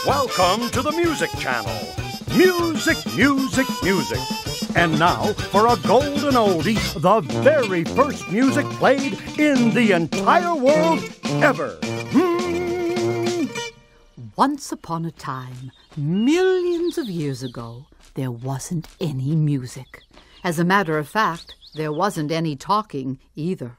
Welcome to the Music Channel. Music, music, music. And now for a golden oldie, the very first music played in the entire world ever. Once upon a time, millions of years ago, there wasn't any music. As a matter of fact, there wasn't any talking either.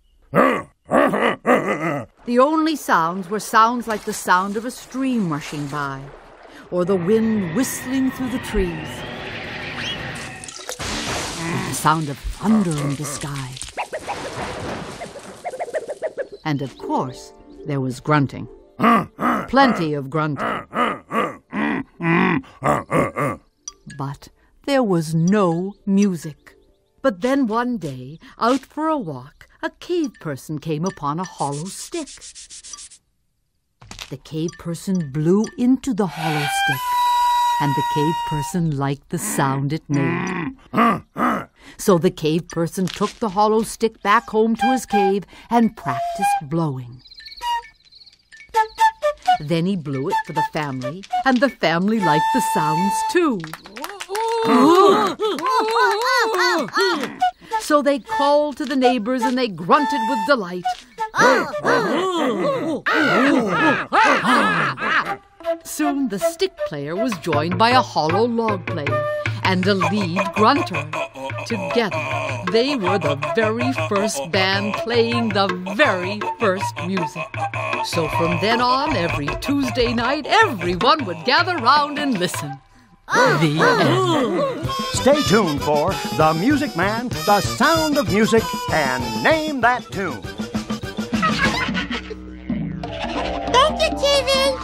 The only sounds were sounds like the sound of a stream rushing by, or the wind whistling through the trees, or the sound of thunder in the sky. And of course, there was grunting. Plenty of grunting. But there was no music. But then one day, out for a walk, a cave person came upon a hollow stick. The cave person blew into the hollow stick, and the cave person liked the sound it made. So the cave person took the hollow stick back home to his cave and practiced blowing. Then he blew it for the family, and the family liked the sounds too. So they called to the neighbors and they grunted with delight. Soon the stick player was joined by a hollow log player and a lead grunter. Together, they were the very first band playing the very first music. So from then on, every Tuesday night, everyone would gather round and listen. The end. Stay tuned for The Music Man, The Sound of Music, and Name That Tune. Thank you, TV.